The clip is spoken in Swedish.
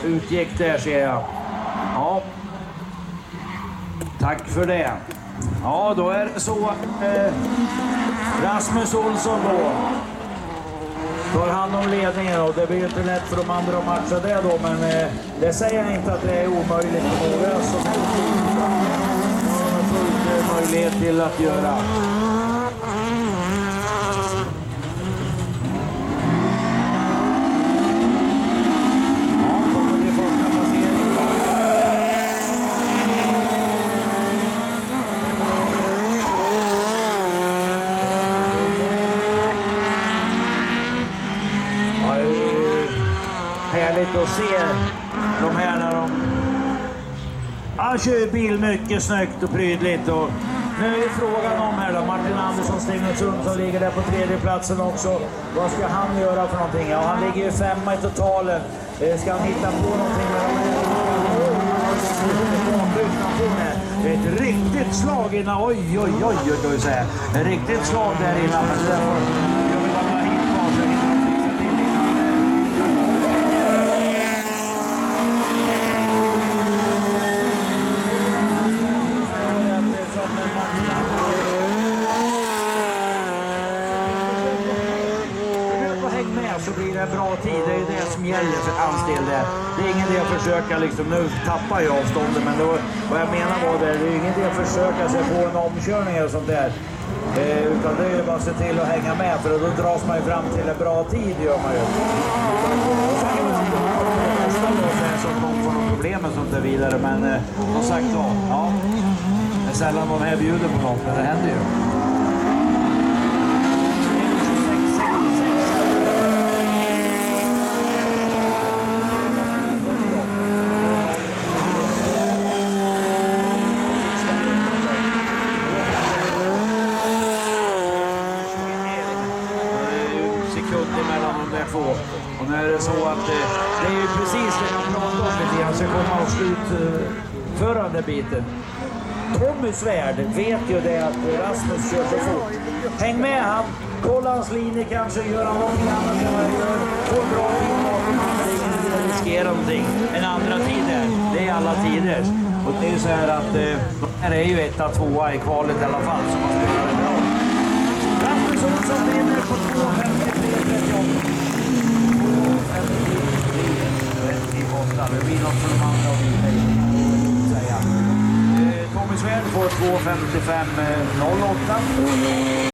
utgick där, ser jag. Ja. Tack för det. Ja, då är det så Rasmus Olsson då tar hand om ledningen, och det blir inte lätt för de andra att matcha det då, men det säger inte att det är omöjligt för några som har fullt möjlighet till att göra. Härligt att se de här när de kör bil mycket snyggt och prydligt. Och nu är frågan om här då, Martin Andersson Stenungsund som ligger där på tredje platsen också. Vad ska han göra för någonting? Ja, han ligger ju 5 i totalen. Ska han hitta på någonting med de här? Ett riktigt slag innan, oj, ett riktigt slag där innan, men det där var, jag vill bara hit kvar så hinner de fixa till innan. Så blir det bra tid, det är ju det som gäller för hans del där. Det är ingen idé att försöka liksom, nu tappar jag avståndet, men då, vad jag menar var det är ingen idé att försöka sig på en omkörning eller sånt där. Utan det är ju bara att se till att hänga med, för då dras man ju fram till en bra tid, gör man ju. Och sen kan man nästa då så att någon får någon problem och sånt där vidare, men som sagt då, ja. Det är sällan de här bjuder på något, men det händer ju. Mellan de där två. Och nu är det så att det är ju precis det jag pratade om lite grann, så kommer att slutföra den biten. Tommy Svärd vet ju det att Rasmus kör så fort. Häng med han, kolla hans linje, kanske göra någonting annat än vad jag gör. Få en bra tid bakom han, det är ingen att riskera någonting. En andra tid där, det är alla tider. Och det är ju så här att här är ju 1-2 i kvalet i alla fall, så man spelar det bra. Rasmus Olsson vinner på 2.53.38. Det blir något för de andra och säga. Tommy Svärd får 2.55.08.